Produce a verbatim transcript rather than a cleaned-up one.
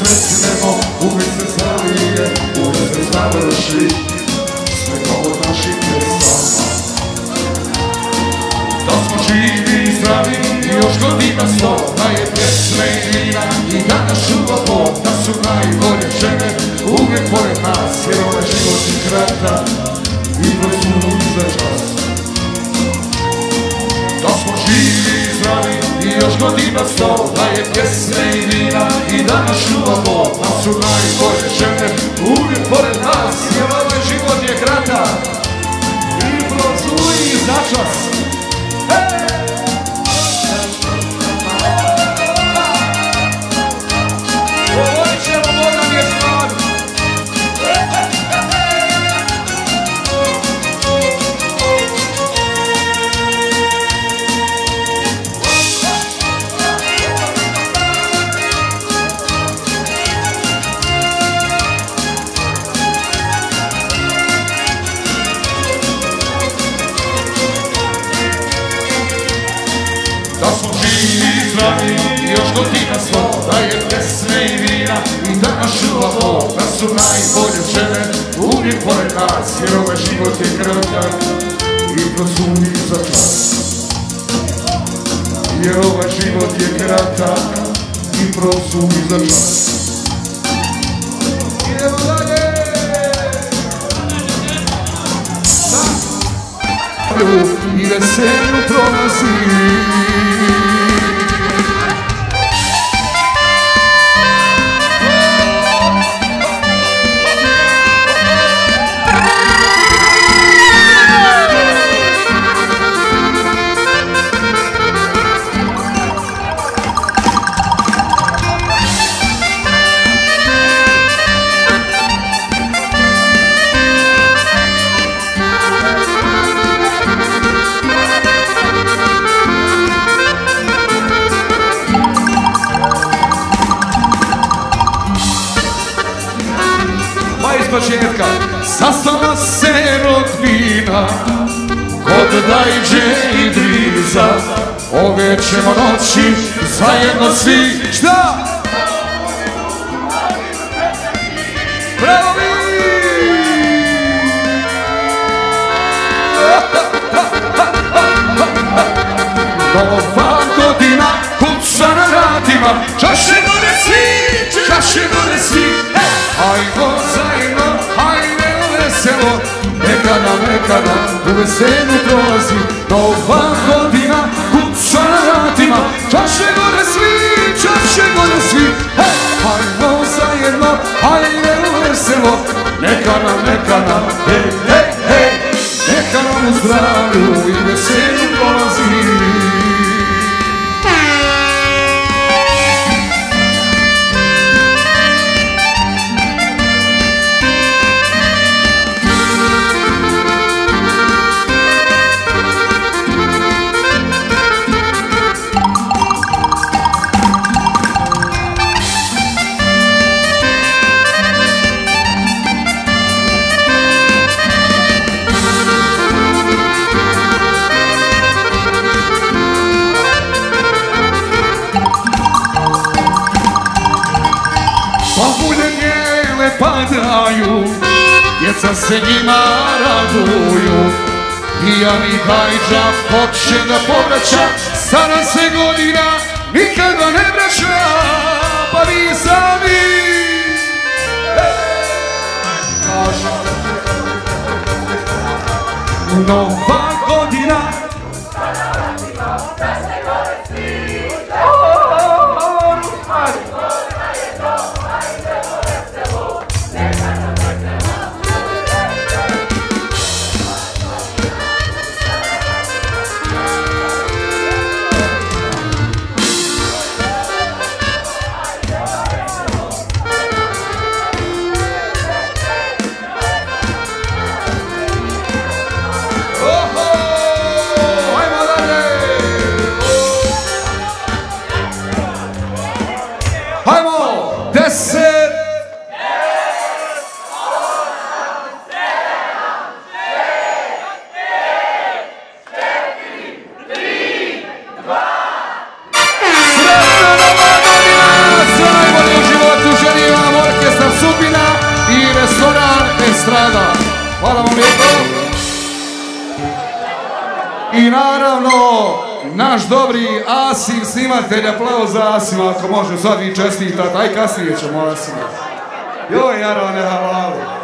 sretnemo, uvijek se zavije, uvijek se završi sve kao našim pjesama. Da smo živi i zdravi i još godina sto, da je pjesme i vina i da nas čuva Bog, da su najbolje žene uvijek pored nas, jer ovaj život je kratak i prosunuti za čas. Da smo živi i zdravi i još godina sto, da je pjesme i vina i da nas čuva Bog, da su najbolje žene uvijek pored nas, jer ovaj život je kratak i prosunuti za čas. I još godina sto, da je pjesme i vina i da nas čuva Bog, da su najbolje žene uvijek pored nas, jer ovaj život je kratak i prosuni za čas. Jer ovaj život je kratak i prosuni za čas. Idemo dalje! I veselju prolazi. Početka sastala se rodbina kod Dajđe i Driza, ove ćemo noći zajedno svi. Šta? Bravo vi! Nova godina kuca na vratima, čaše gore svi, čaše gore svi. Ajmo zajedno, ajde u veselo, neka nam, neka nam u veselju prolazi. Nova godina kuca na vratima, čaše gore svi, čaše gore svi. Ajmo zajedno, ajde u veselo, neka nam, neka nam, hej, hej, hej, neka nam u zdravlju i veselju prolazi. Padaju, djeca se njima raduju, pijani Dajđa počne da povraća, stara se godina nikada ne vraća, pa vi sami nova godina. Oh, naš dobri Asim, snimatelj, aplauz za Asima, ako može, sad vi čestitate, aj kasnije ćemo Asima. Joj, Jarane, halalu.